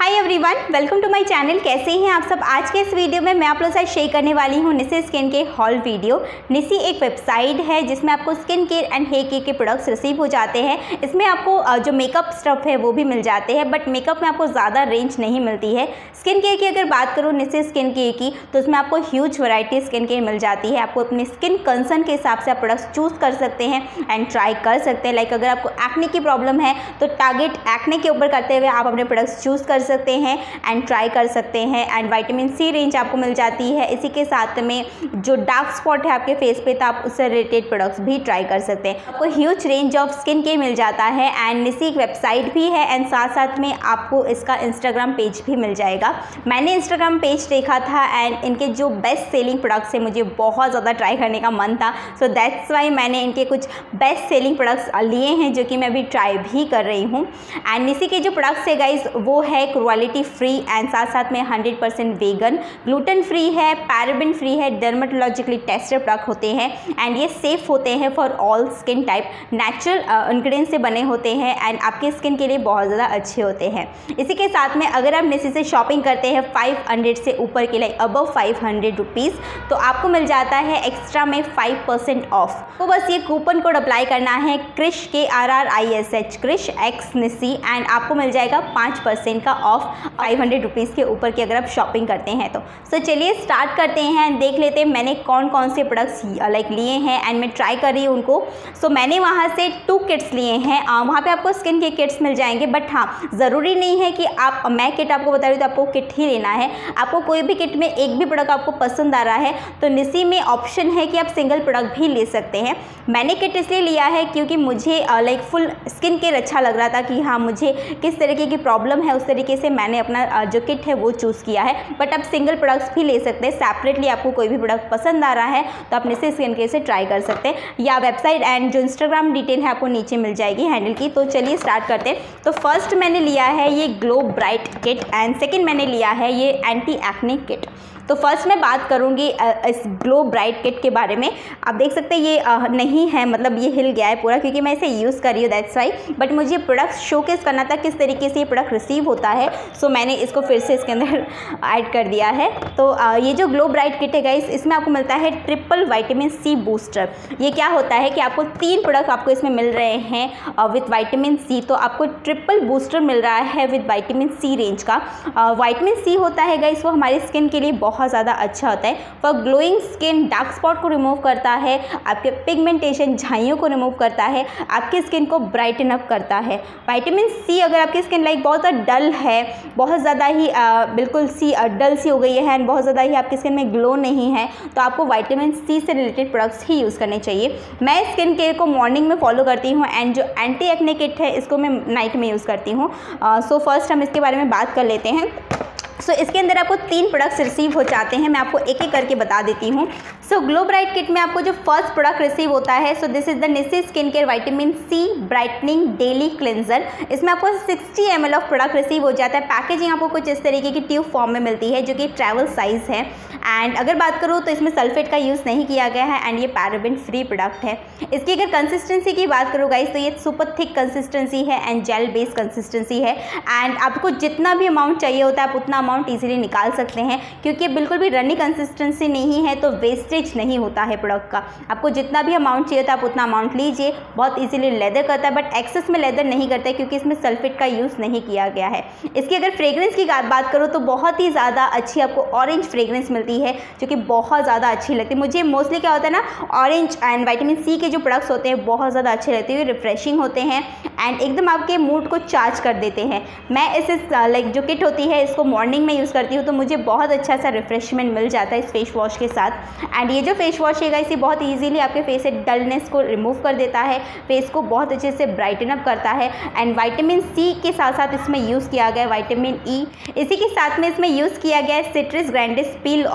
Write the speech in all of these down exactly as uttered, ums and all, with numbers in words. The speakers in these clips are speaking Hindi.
Hi everyone, welcome to my channel. कैसे हैं आप सब। आज के इस वीडियो में मैं आप लोगों के साथ शेयर करने वाली हूं निसी स्किन के हॉल वीडियो। निसी एक वेबसाइट है जिसमें आपको skin care and hair care के प्रोडक्ट्स रिसीव हो जाते हैं। इसमें आपको जो मेकअप स्टफ है वो भी मिल जाते हैं, बट मेकअप में आपको ज़्यादा रेंज नहीं मिलती है। स्किन केयर की अगर बात करूँ निसी स्किन केयर की, तो उसमें आपको ह्यूज वैरायटी स्किन केयर मिल जाती है। आपको अपनी स्किन कंसर्न के हिसाब से आप प्रोडक्ट्स चूज़ कर सकते हैं एंड ट्राई कर सकते हैं। लाइक अगर आपको एक्ने की प्रॉब्लम है तो टारगेट एक्ने के ऊपर करते हुए आप अपने प्रोडक्ट्स चूज़ कर सकते हैं एंड ट्राई कर सकते हैं। एंड विटामिन सी रेंज आपको मिल जाती है। इसी के साथ में जो डार्क स्पॉट है आपके फेस पे, तो आप उससे रिलेटेड प्रोडक्ट्स भी ट्राई कर सकते हैं। आपको huge range of skin care मिल जाता है एंड निसी एक वेबसाइट भी है एंड साथ साथ में आपको इसका इंस्टाग्राम पेज भी मिल जाएगा। मैंने इंस्टाग्राम पेज देखा था एंड इनके जो बेस्ट सेलिंग प्रोडक्ट्स है मुझे बहुत ज़्यादा ट्राई करने का मन था, सो दैट्स वाई मैंने इनके कुछ बेस्ट सेलिंग प्रोडक्ट्स लिए हैं जो कि मैं अभी ट्राई भी कर रही हूँ। एंड निसी के जो प्रोडक्ट्स है गाइज वो है क्वालिटी फ्री एंड साथ साथ में hundred percent vegan, gluten free है, पैराबेन फ्री है, डर्मेटोलॉजिकली टेस्टेड प्रोडक्ट होते हैं एंड ये सेफ होते हैं for all skin type. Natural ingredients से बने होते हैं एंड आपके स्किन के लिए बहुत ज़्यादा अच्छे होते हैं। इसी के साथ में अगर आप निसी से शॉपिंग करते हैं फाइव हंड्रेड से ऊपर के लिए अबव फाइव हंड्रेड रुपीज़, तो आपको मिल जाता है एक्स्ट्रा में फाइव परसेंट ऑफ। तो बस ये कूपन कोड अप्लाई करना है Krish K R R I S H Krish x Nisi and आपको मिल जाएगा पाँच परसेंट का ऑफ फाइव हंड्रेड रुपीज़ के ऊपर की अगर आप शॉपिंग करते हैं तो। सो so, चलिए स्टार्ट करते हैं एंड देख लेते हैं मैंने कौन कौन से प्रोडक्ट्स लाइक लिए हैं एंड मैं ट्राई कर रही हूँ उनको। सो so, मैंने वहाँ से टू किट्स लिए हैं। वहाँ पे आपको स्किन के किट्स मिल जाएंगे, बट हाँ ज़रूरी नहीं है कि आप मैं किट आपको बता रही हूँ तो आपको किट ही लेना है। आपको कोई भी किट में एक भी प्रोडक्ट आपको पसंद आ रहा है तो निसी में ऑप्शन है कि आप सिंगल प्रोडक्ट भी ले सकते हैं। मैंने किट इसलिए लिया है क्योंकि मुझे लाइक फुल स्किन केयर अच्छा लग रहा था कि हाँ मुझे किस तरीके की प्रॉब्लम है, उस तरीके से मैंने अपना जो किट है वो चूज़ किया है। बट आप सिंगल प्रोडक्ट्स भी ले सकते हैं। सेपरेटली आपको कोई भी प्रोडक्ट पसंद आ रहा है तो आप निसी स्किन केयर से ट्राई कर सकते हैं, या वेबसाइट एंड जो इंस्टाग्राम डिटेल है आपको नीचे मिल जाएगी हैंडल की। तो चलिए स्टार्ट करते हैं। तो फर्स्ट मैंने लिया है ये glow bright kit and second मैंने लिया है ये एंटी एक्ने किट। तो फर्स्ट मैं बात करूंगी इस ग्लो ब्राइट किट के बारे में। आप देख सकते हैं ये नहीं है, मतलब ये हिल गया है पूरा क्योंकि मैं इसे यूज़ कर रही हूँ, दैट्स वाई। बट मुझे प्रोडक्ट शोकेस करना था किस तरीके से ये प्रोडक्ट रिसीव होता है, सो मैंने इसको फिर से इसके अंदर ऐड कर दिया है। तो ये जो ग्लो ब्राइट किट है गाइस, इसमें आपको मिलता है ट्रिपल विटामिन सी बूस्टर। ये क्या होता है कि आपको तीन प्रोडक्ट आपको इसमें मिल रहे हैं विथ विटामिन सी, तो आपको ट्रिपल बूस्टर मिल रहा है विथ विटामिन सी रेंज का। विटामिन सी होता है गाइस वो हमारी स्किन के लिए बहुत बहुत ज़्यादा अच्छा होता है for glowing skin. Dark spot को रिमूव करता है, आपके पिगमेंटेशन झाइयों को रिमूव करता है, आपकी स्किन को ब्राइटन अप करता है। विटामिन सी अगर आपकी स्किन लाइक बहुत ज़्यादा डल है, बहुत ज़्यादा ही आ, बिल्कुल सी डल सी हो गई है एंड बहुत ज़्यादा ही आपकी स्किन में ग्लो नहीं है, तो आपको विटामिन सी से रिलेटेड प्रोडक्ट्स ही यूज़ करने चाहिए। मैं स्किन केयर को मॉर्निंग में फॉलो करती हूँ एंड जो एंटी एक्ने किट है इसको मैं नाइट में यूज़ करती हूँ। सो फर्स्ट हम इसके बारे में बात कर लेते हैं। सो so, इसके अंदर आपको तीन प्रोडक्ट्स रिसीव हो जाते हैं, मैं आपको एक एक करके बता देती हूँ। सो ग्लो ब्राइट किट में आपको जो फर्स्ट प्रोडक्ट रिसीव होता है, so this is the Nisi skin care vitamin C brightening daily cleanser. इसमें आपको sixty M L of product receive हो जाता है। पैकेजिंग आपको कुछ इस तरीके की ट्यूब फॉर्म में मिलती है जो कि ट्रैवल साइज़ है। एंड अगर बात करूँ तो इसमें सल्फेट का यूज़ नहीं किया गया है एंड ये पैराबेन फ्री प्रोडक्ट है। इसकी अगर कंसिस्टेंसी की बात करूँ गाइस तो ये सुपर थिक कंसिस्टेंसी है एंड जेल बेस्ड कंसिस्टेंसी है एंड आपको जितना भी अमाउंट चाहिए होता है आप उतना अमाउंट ईजिली निकाल सकते हैं क्योंकि बिल्कुल भी रनी कंसिस्टेंसी नहीं है तो वेस्टेज नहीं होता है प्रोडक्ट का। आपको जितना भी अमाउंट चाहिए होता है आप उतना अमाउंट लीजिए। बहुत इजीली लेदर करता है बट एक्सेस में लेदर नहीं करता है क्योंकि इसमें सल्फेट का यूज़ नहीं किया गया है। इसकी अगर फ्रेग्रेंस की बात करूँ तो बहुत ही ज़्यादा अच्छी आपको ऑरेंज फ्रेग्रेंस मिलती है जो कि बहुत ज़्यादा अच्छी लगती है मुझे। मोस्टली क्या होता है ना, ऑरेंज एंड विटामिन सी के जो प्रोडक्ट्स होते हैं बहुत ज़्यादा अच्छे लगते हैं, रिफ्रेशिंग होते हैं एंड एकदम आपके मूड को चार्ज कर देते हैं। मैं इस लाइक जो किट होती है इसको मॉर्निंग में यूज़ करती हूँ तो मुझे बहुत अच्छा सा रिफ्रेशमेंट मिल जाता है इस फेस वॉश के साथ। एंड ये जो फेस वॉश है गाइस ये बहुत इजीली आपके फेस से डलनेस को रिमूव कर देता है, फेस को बहुत अच्छे से ब्राइटन अप करता है एंड विटामिन सी के साथ साथ इसमें यूज़ किया गया है विटामिन ई। इसी के साथ में इसमें यूज़ किया गया है citrus grandis peel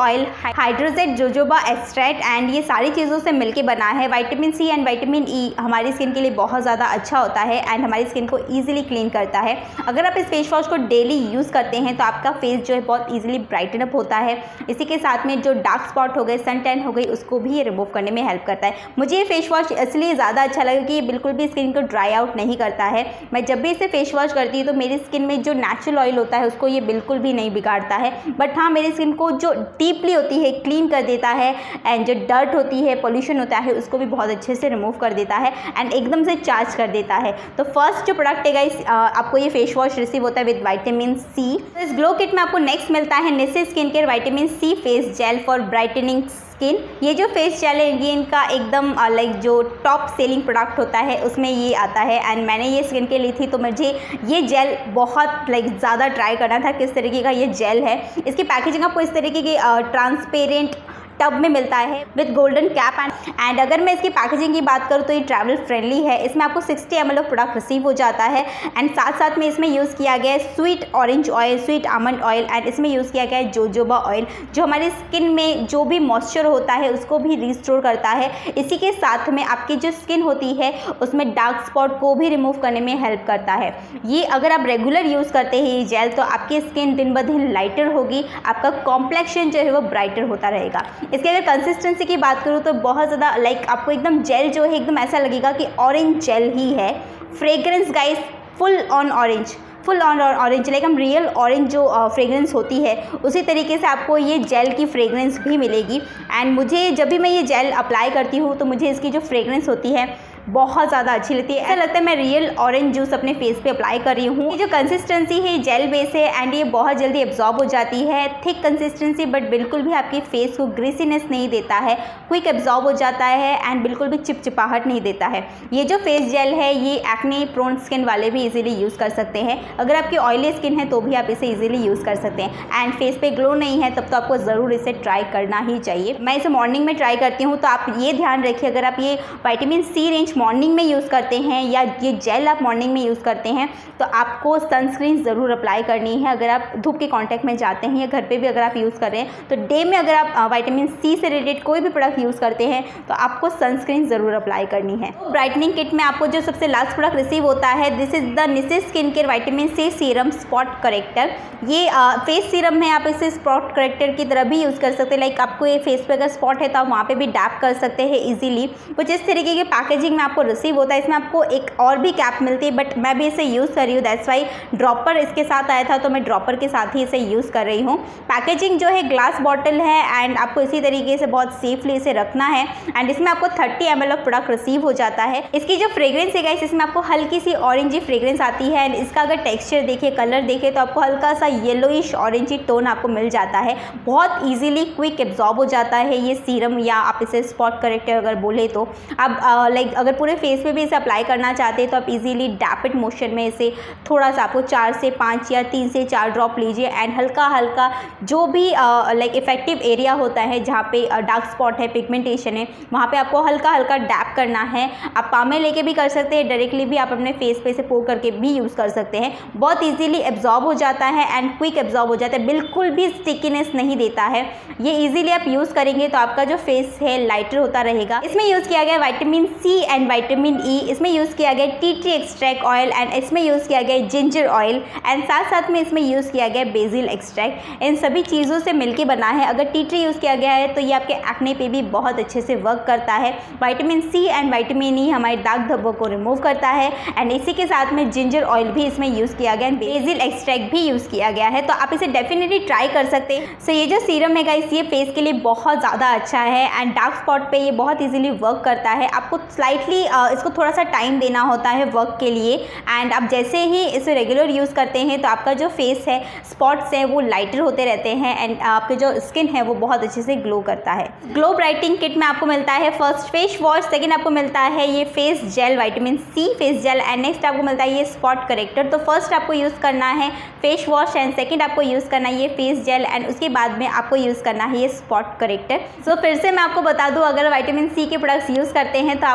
oil, hydrogenated jojoba extract and ये सारी चीज़ों से मिलके बना है। Vitamin C and vitamin E हमारी स्किन के लिए बहुत ज़्यादा अच्छा होता है एंड हमारी स्किन को ईजिली क्लीन करता है। अगर आप इस फेस वॉश को डेली यूज़ करते हैं तो आपका फेस जो है बहुत ईजिली ब्राइटन अप होता है। इसी के साथ में जो डार्क स्पॉट हो गए, सन टैन हो गई, उसको भी ये रिमूव करने में हेल्प करता है। मुझे ये फेस वॉश इसलिए ज़्यादा अच्छा लगा कि ये बिल्कुल भी स्किन को ड्राई आउट नहीं करता है। मैं जब भी इसे फेस वॉश करती हूँ तो मेरी स्किन में जो नेचुरल ऑयल होता है उसको ये बिल्कुल भी नहीं बिगाड़ता है, बट हाँ मेरी स्किन को जो डीपली होती है क्लीन कर देता है एंड जो डर्ट होती है, पोल्यूशन होता है, उसको भी बहुत अच्छे से रिमूव कर देता है एंड एकदम से चार्ज कर देता है। तो फर्स्ट जो प्रोडक्ट है गाइस, आपको ये फेस वॉश रिसीव होता है विद विटामिन सी। तो इस ग्लो किट में आपको नेक्स्ट मिलता है Nisi skin care vitamin C face gel for brightening skin. ये जो फेस जेल है ये इनका एकदम लाइक जो टॉप सेलिंग प्रोडक्ट होता है उसमें ये आता है एंड मैंने ये स्किन के ली थी तो मुझे ये जेल बहुत लाइक ज़्यादा ट्राई करना था किस तरीके का ये जेल है। इसकी पैकेजिंग आपको इस तरीके की ट्रांसपेरेंट टब में मिलता है with golden cap and and अगर मैं इसकी पैकेजिंग की बात करूँ तो ये ट्रैवल फ्रेंडली है। इसमें आपको sixty M L of product receive हो जाता है एंड साथ साथ में इसमें यूज़ किया गया है sweet orange oil, sweet almond oil and इसमें यूज़ किया गया है जोजोबा ऑयल, जो हमारी स्किन में जो भी मॉइस्चर होता है उसको भी रिस्टोर करता है। इसी के साथ में आपकी जो स्किन होती है उसमें डार्क स्पॉट को भी रिमूव करने में हेल्प करता है। ये अगर आप रेगुलर यूज़ करते हैं ये जेल तो आपकी स्किन दिन ब दिन लाइटर होगी, आपका कॉम्प्लेक्शन जो है वो ब्राइटर होता रहेगा। इसके अगर कंसिस्टेंसी की बात करूँ तो बहुत ज़्यादा लाइक आपको एकदम जेल जो है एकदम ऐसा लगेगा कि ऑरेंज जेल ही है। Fragrance guys full on orange, full on orange like हम रियल ऑरेंज जो फ्रेग्रेंस होती है उसी तरीके से आपको ये जेल की फ्रेग्रेंस भी मिलेगी। एंड मुझे जब भी मैं ये जेल अप्लाई करती हूँ तो मुझे इसकी जो फ्रेग्रेंस होती है बहुत ज़्यादा अच्छी लगती है। ऐसा लगता है मैं रियल ऑरेंज जूस अपने फेस पे अप्लाई कर रही हूँ। ये जो कंसिस्टेंसी है जेल बेस है एंड ये बहुत जल्दी एब्जॉर्ब हो जाती है। थिक कंसिस्टेंसी बट बिल्कुल भी आपके फेस को ग्रीसीनेस नहीं देता है, क्विक एब्जॉर्ब हो जाता है एंड बिल्कुल भी चिपचिपाहट नहीं देता है। ये जो फेस जेल है ये एक्ने प्रोन स्किन वाले भी इजीली यूज़ कर सकते हैं। अगर आपकी ऑयली स्किन है तो भी आप इसे इजीली यूज़ कर सकते हैं एंड फेस पे ग्लो नहीं है तब तो आपको ज़रूर इसे ट्राई करना ही चाहिए। मैं इसे मॉर्निंग में ट्राई करती हूँ तो आप ये ध्यान रखिए अगर आप ये विटामिन सी रेंज मॉर्निंग में यूज़ करते हैं या ये जेल आप मॉर्निंग में यूज़ करते हैं तो आपको सनस्क्रीन ज़रूर अप्लाई करनी है। अगर आप धूप के कांटेक्ट में जाते हैं या घर पे भी अगर आप यूज़ कर रहे हैं तो डे में अगर आप विटामिन सी से रिलेटेड कोई भी प्रोडक्ट यूज़ करते हैं तो आपको सनस्क्रीन ज़रूर अप्लाई करनी है। तो ब्राइटनिंग किट में आपको जो सबसे लास्ट प्रोडक्ट रिसीव होता है this is the Nisi skin care vitamin C serum spot corrector. ये फेस सीरम है, आप इसे स्पॉट करेक्टर की तरह भी यूज़ कर सकते हैं। लाइक आपको ये फेस पे अगर स्पॉट है तो आप वहाँ पे भी डैप कर सकते हैं इजीली। कुछ इस तरीके के पैकेजिंग में आपको रिसीव होता है। इसमें आपको एक और भी कैप मिलती है बट मैं भी इसे यूज़ कर रही हूँ, दैट्स वाई ड्रॉपर इसके साथ आया था तो मैं ड्रॉपर के साथ ही इसे यूज़ कर रही हूँ। पैकेजिंग जो है ग्लास बॉटल है एंड आपको इसी तरीके से बहुत सेफली इसे रखना है एंड इसमें आपको thirty M L of product receive हो जाता है। इसकी जो फ्रेग्रेंस है गाइस इसमें आपको हल्की सी ऑरेंजी फ्रेग्रेंस आती है एंड इसका अगर टेक्सचर देखिए, कलर देखिए तो आपको हल्का सा येलोइश ऑरेंजी टोन आपको मिल जाता है। बहुत ईजिली क्विक एब्जॉर्ब हो जाता है ये सीरम, या आप इसे स्पॉट करेक्टर अगर बोले तो। आप लाइक अगर पूरे फेस पे भी इसे अप्लाई करना चाहते हैं तो आप इजीली डैपिड मोशन में इसे थोड़ा सा आपको चार से पाँच या तीन से चार ड्रॉप लीजिए एंड हल्का हल्का जो भी लाइक इफेक्टिव एरिया होता है जहाँ पे डार्क स्पॉट है, पिगमेंटेशन है, वहाँ पे आपको हल्का हल्का डैप करना है। आप पाम में लेके भी कर सकते हैं, डायरेक्टली भी आप अपने फेस पे से पोर करके भी यूज़ कर सकते हैं। बहुत ईजिली एब्जॉर्ब हो जाता है एंड क्विक एब्जॉर्ब हो जाता है, बिल्कुल भी स्टिकीनेस नहीं देता है। ये ईजिली आप यूज़ करेंगे तो आपका जो फेस है लाइटर होता रहेगा। इसमें यूज़ किया गया vitamin C and vitamin E, इसमें यूज़ किया गया tea tree extract oil and इसमें यूज़ किया गया जिंजर ऑयल एंड साथ साथ में इसमें यूज़ किया गया बेसिल एक्सट्रैक्ट। इन सभी चीज़ों से मिलके बना है। अगर टी ट्री यूज़ किया गया है तो ये आपके एक्ने पे भी बहुत अच्छे से वर्क करता है। Vitamin C and vitamin E हमारे दाग धब्बों को रिमूव करता है एंड इसी के साथ में जिंजर ऑयल भी इसमें यूज़ किया गया है, बेसिल एक्सट्रैक्ट भी यूज़ किया गया है। तो आप इसे डेफिनेटली ट्राई कर सकते हैं। सो so, ये जो सीरम है गाइस ये फेस के लिए बहुत ज़्यादा अच्छा है एंड डार्क स्पॉट पे ये बहुत इजीली वर्क करता है। आपको स्लाइटली इसको थोड़ा सा टाइम देना होता है वर्क के लिए एंड आप जैसे ही इसे रेगुलर यूज़ करते हैं तो आपका जो फेस है, स्पॉट्स हैं वो लाइटर होते रहते हैं एंड आपके जो स्किन है वो बहुत अच्छे से ग्लो करता है। ग्लो ब्राइटनिंग किट में आपको मिलता है फर्स्ट फेस वॉश, सेकेंड आपको मिलता है ये face gel vitamin C face gel and next आपको मिलता है ये स्पॉट करेक्टर। तो फर्स्ट आपको यूज़ करना है फेस वॉश एंड सेकेंड आपको यूज़ करना है ये फेस जेल एंड उसके बाद में आपको यूज़ करना है ये स्पॉट करेक्टर। सो फिर से मैं आपको बता दूँ, अगर विटामिन सी के प्रोडक्ट्स यूज़ करते हैं तो आपको सनस्क्रीन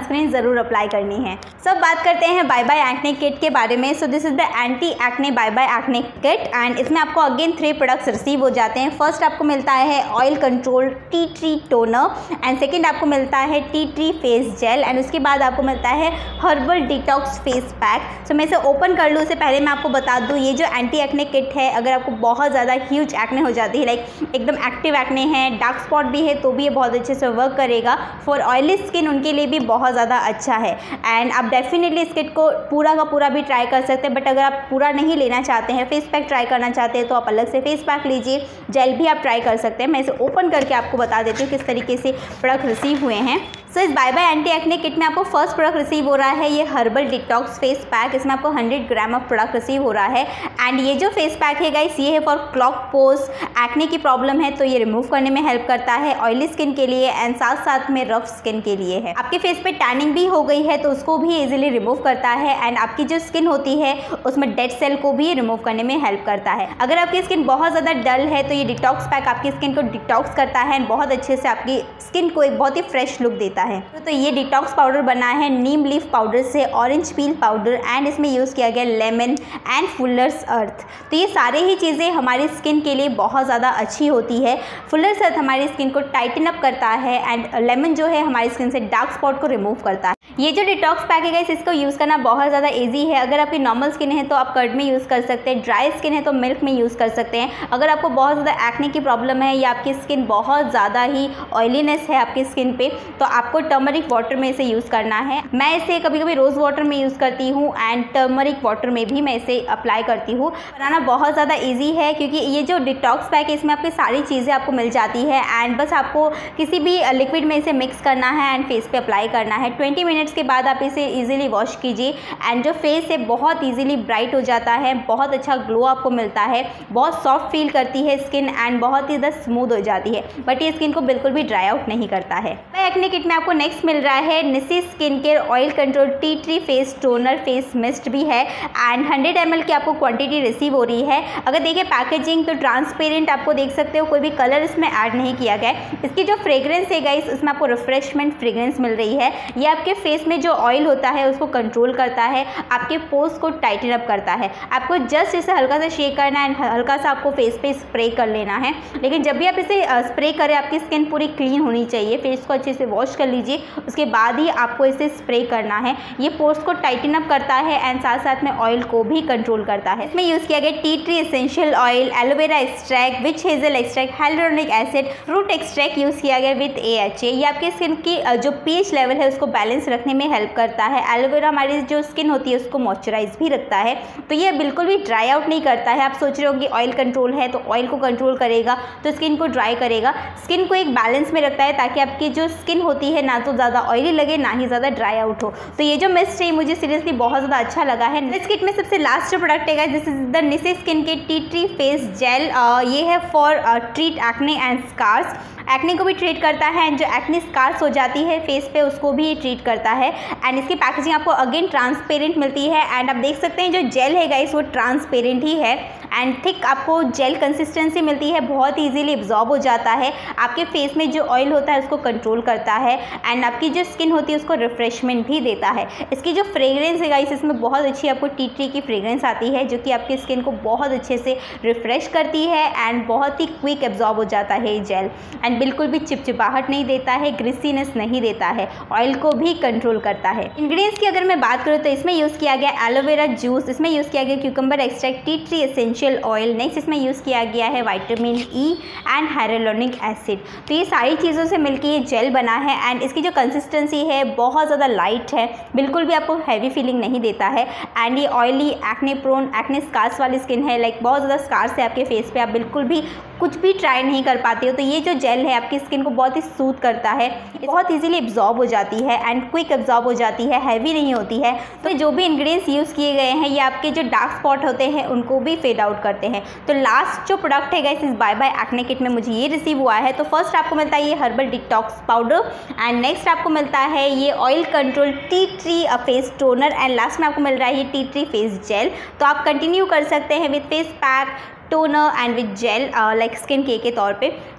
सनस्क्रीन ज़रूर अप्लाई करनी है। सब so, बात करते हैं बाय बाय एक्ने किट के बारे में। So this is the anti acne bye bye acne kit and इसमें आपको अगेन थ्री प्रोडक्ट्स रिसीव हो जाते हैं। फर्स्ट आपको मिलता है oil control tea tree toner and second आपको मिलता है tea tree face gel and उसके बाद आपको मिलता है herbal detox face pack. So मैं इसे ओपन कर लूँ उससे पहले मैं आपको बता दूँ, ये जो एंटी एक्ने किट है, अगर आपको बहुत ज़्यादा ह्यूज एक्ने हो जाती है, लाइक एकदम एक्टिव एक्ने है, डार्क स्पॉट भी है, तो भी ये बहुत अच्छे से वर्क करेगा। फॉर ऑयली स्किन उनके लिए भी बहुत ज़्यादा अच्छा है एंड आप डेफिनेटली इस किट को पूरा का पूरा भी ट्राई कर सकते हैं। बट अगर आप पूरा नहीं लेना चाहते हैं, फेस पैक ट्राई करना चाहते हैं, तो आप अलग से फेस पैक लीजिए, जेल भी आप ट्राई कर सकते हैं। मैं इसे ओपन करके आपको बता देती हूँ किस तरीके से प्रोडक्ट रिसीव हुए हैं। सो so, इस bye bye anti acne kit में आपको फर्स्ट प्रोडक्ट रिसीव हो रहा है ये हर्बल डिटॉक्स फेस पैक। इसमें आपको hundred gram of product receive हो रहा है एंड ये जो फेस पैक है गाइस, ये है फॉर क्लॉग पोर्स। एक्ने की प्रॉब्लम है तो ये रिमूव करने में हेल्प करता है ऑयली स्किन के लिए एंड साथ साथ में रफ स्किन के लिए है। आपके फेस पे टैनिंग भी हो गई है तो उसको भी इजीली रिमूव करता है एंड आपकी जो स्किन होती है उसमें डेड सेल को भी रिमूव करने में हेल्प करता है। अगर आपकी स्किन बहुत ज़्यादा डल है तो ये डिटॉक्स पैक आपकी स्किन को डिटॉक्स करता है एंड बहुत अच्छे से आपकी स्किन को एक बहुत ही फ्रेश लुक देता है। तो ये डिटॉक्स पाउडर बना है नीम लीफ पाउडर से, ऑरेंज पील पाउडर एंड इसमें यूज़ किया गया लेमन एंड फुलर्स अर्थ। तो ये सारे ही चीज़ें हमारी स्किन के लिए बहुत ज़्यादा अच्छी होती है। फुलर्स अर्थ हमारी स्किन को टाइटन अप करता है एंड लेमन जो है हमारी स्किन से डार्क स्पॉट को रिमूव करता है। ये जो डिटॉक्स पैक है गाइस, इसको यूज़ करना बहुत ज़्यादा ईजी है। अगर आपकी नॉर्मल स्किन है तो आप कर्ड में यूज़ कर सकते हैं, ड्राई स्किन है तो मिल्क में यूज़ कर सकते हैं। अगर आपको बहुत ज़्यादा एक्ने की प्रॉब्लम है या आपकी स्किन बहुत ज़्यादा ही ऑयलीनेस है आपकी स्किन पे, तो आपको टर्मरिक वाटर में इसे यूज़ करना है। मैं इसे कभी कभी रोज़ वाटर में यूज़ करती हूँ एंड टर्मरिक वाटर में भी मैं इसे अप्लाई करती हूँ। बनाना बहुत ज़्यादा ईजी है क्योंकि ये जो डिटॉक्स पैक है इसमें आपकी सारी चीज़ें आपको मिल जाती है एंड बस आपको किसी भी लिक्विड में इसे मिक्स करना है एंड फेस पे अप्लाई करना है। ट्वेंटी मिनट्स के बाद आप इसे इजीली वॉश कीजिए एंड जो फेस है बहुत इजीली ब्राइट हो जाता है, बहुत अच्छा ग्लो आपको मिलता है, बहुत सॉफ्ट फील करती है स्किन एंड बहुत ही ज़्यादा स्मूथ हो जाती है। बट ये स्किन को बिल्कुल भी ड्राई आउट नहीं करता है। एक्ने किट में आपको नेक्स्ट मिल रहा है Nisi skin care oil control tea tree face toner face mist भी है एंड हंड्रेड एम एल की आपको क्वांटिटी रिसीव हो रही है। अगर देखिए पैकेजिंग तो ट्रांसपेरेंट आपको देख सकते हो, कोई भी कलर इसमें ऐड नहीं किया गया है। इसकी जो फ्रेग्रेंस है गाइस, इसमें आपको रिफ्रेशमेंट फ्रेग्रेंस मिल रही है। ये आपके फेस में जो ऑयल होता है उसको कंट्रोल करता है, आपके पोर्स को टाइटन अप करता है। आपको जस्ट इसे हल्का सा शेक करना है एंड हल्का सा आपको फेस पे स्प्रे कर लेना है। लेकिन जब भी आप इसे स्प्रे करें आपकी स्किन पूरी क्लीन होनी चाहिए, फेस को अच्छे से वॉश कर लीजिए, उसके बाद ही आपको इसे स्प्रे करना है। ये पोर्स को टाइटन अप करता है एंड साथ साथ में ऑयल को भी कंट्रोल करता है। इसमें यूज़ किया गया tea tree essential oil, aloe vera extract, witch hazel extract, hyaluronic acid, fruit extract use किया गया विद ए एच ए। ये आपकी स्किन की जो पीएच लेवल है उसको बैलेंस रखने में हेल्प करता है। एलोवेरा हमारी जो स्किन होती है उसको मॉइस्चराइज भी रखता है, तो ये बिल्कुल भी ड्राई आउट नहीं करता है। आप सोच रहे हो कि ऑयल कंट्रोल है तो ऑयल को कंट्रोल करेगा तो स्किन को ड्राई करेगा, स्किन को एक बैलेंस में रखता है ताकि आपकी जो स्किन होती है ना तो ज़्यादा ऑयली लगे ना ही ज़्यादा ड्राई आउट हो। तो ये जो मिस्ट है मुझे सीरियसली बहुत ज़्यादा अच्छा लगा है। इस किट में सबसे लास्ट जो प्रोडक्ट है this is the Nisi skin के टी ट्री फेस जेल। ये है for treat acne and scars. Acne को भी ट्रीट करता है एंड जो एक्ने स्कार्स हो जाती है फेस पे उसको भी ट्रीट करता है एंड इसकी पैकेजिंग आपको अगेन ट्रांसपेरेंट मिलती है एंड आप देख सकते हैं जो जेल है गाइस वो ट्रांसपेरेंट ही है एंड थिक आपको जेल कंसिस्टेंसी मिलती है, बहुत ईजीली एब्जॉर्ब हो जाता है। आपके फेस में जो ऑयल होता है उसको कंट्रोल करता है एंड आपकी जो स्किन होती है उसको रिफ्रेशमेंट भी देता है। इसकी जो फ्रेग्रेंस है गाइस इसमें बहुत अच्छी आपको टी ट्री की फ्रेग्रेंस आती है जो कि आपकी स्किन को बहुत अच्छे से रिफ्रेश करती है एंड बहुत ही क्विक एब्जॉर्ब हो जाता है ये जेल एंड बिल्कुल भी चिपचिपाहट नहीं देता है, ग्रीसीनेस नहीं देता है, ऑयल को भी कंट्रोल करता है। इंग्रेडिएंट्स की अगर मैं बात करूँ तो इसमें यूज़ किया गया एलोवेरा जूस, इसमें यूज़ किया गया cucumber extract, tea tree essential oil, next इसमें यूज़ किया गया है vitamin E and hyaluronic acid. तो ये सारी चीज़ों से मिलकर ये जेल बना है एंड इसकी जो कंसिस्टेंसी है बहुत ज़्यादा लाइट है, बिल्कुल भी आपको हैवी फीलिंग नहीं देता है एंड ये oily acne prone acne scars वाली स्किन है, लाइक बहुत ज़्यादा स्कार्स है आपके फेस पे, आप बिल्कुल भी कुछ भी ट्राई नहीं कर पाते हो तो ये जो जेल है आपकी स्किन को बहुत ही सूथ करता है, बहुत इजीली एब्जॉर्ब हो जाती है एंड क्विक एब्जॉर्ब हो जाती है, हैवी नहीं होती है। तो जो भी इंग्रेडिएंट्स यूज़ किए गए हैं ये आपके जो डार्क स्पॉट होते हैं उनको भी फेड आउट करते हैं। तो लास्ट जो प्रोडक्ट है गाइस इस बाय बाय एक्ने किट में मुझे ये रिसीव हुआ है। तो फर्स्ट आपको मिलता है ये herbal detox powder and next आपको मिलता है ये oil control tea tree face toner and last में आपको मिल रहा है ये टी ट्री फेस जेल। तो आप कंटिन्यू कर सकते हैं with face pack, toner and with gel like skin care के तौर पे।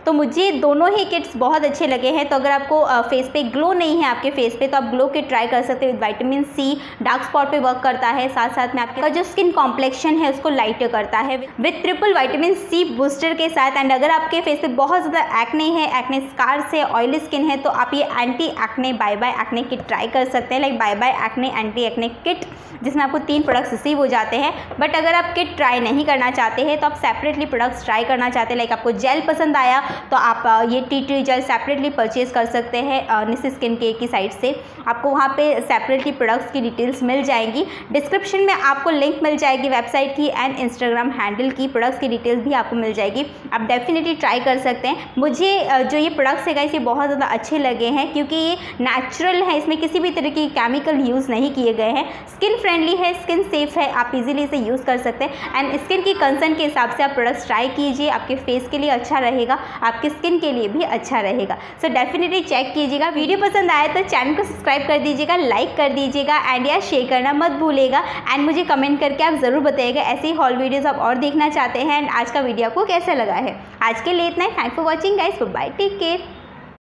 तो मुझे दोनों ही किट्स बहुत अच्छे लगे हैं। तो अगर आपको फेस पे ग्लो नहीं है आपके फेस पे तो आप ग्लो किट ट्राई कर सकते हो। With vitamin C dark spot पे वर्क करता है, साथ साथ में आपका जो स्किन कॉम्प्लेक्शन है उसको लाइट करता है with triple vitamin C booster के साथ। एंड अगर आपके फेस पे बहुत ज़्यादा एक्ने है, एक्ने स्कार्स है, ऑयली स्किन है, तो आप ये anti acne bye bye acne kit try कर सकते हैं। Like bye bye acne anti acne kit, जिसमें आपको तीन प्रोडक्ट्स रिसीव हो जाते हैं। बट अगर आप किट ट्राई नहीं करना चाहते हैं तो आप सेपरेटली प्रोडक्ट्स ट्राई करना चाहते हैं, लाइक आपको जेल पसंद आया तो आप ये tea tree gel separately purchase कर सकते हैं निसी स्किन केयर की साइट से। आपको वहाँ पे सेपरेटली प्रोडक्ट्स की डिटेल्स मिल जाएंगी। डिस्क्रिप्शन में आपको लिंक मिल जाएगी वेबसाइट की एंड इंस्टाग्राम हैंडल की, प्रोडक्ट्स की डिटेल्स भी आपको मिल जाएगी। आप डेफिनेटली ट्राई कर सकते हैं। मुझे जो ये प्रोडक्ट्स है गाइस ये बहुत ज़्यादा अच्छे लगे हैं क्योंकि ये नेचुरल है, इसमें किसी भी तरह की केमिकल यूज़ नहीं किए गए हैं। स्किन फ्रेंडली है, स्किन सेफ है, आप इजीली इसे यूज़ कर सकते हैं। एंड स्किन की कंसर्न के हिसाब से आप प्रोडक्ट्स ट्राई कीजिए, आपके फेस के लिए अच्छा रहेगा, आपकी स्किन के लिए भी अच्छा रहेगा। सो डेफिनेटली चेक कीजिएगा। वीडियो पसंद आए तो चैनल को सब्सक्राइब कर दीजिएगा, लाइक कर दीजिएगा एंड या शेयर करना मत भूलिएगा। एंड मुझे कमेंट करके आप ज़रूर बताइएगा ऐसे ही हॉल वीडियोज़ आप और देखना चाहते हैं एंड आज का वीडियो आपको कैसा लगा है। आज के लिए इतना ही। Thank for watching guys, bye, take care.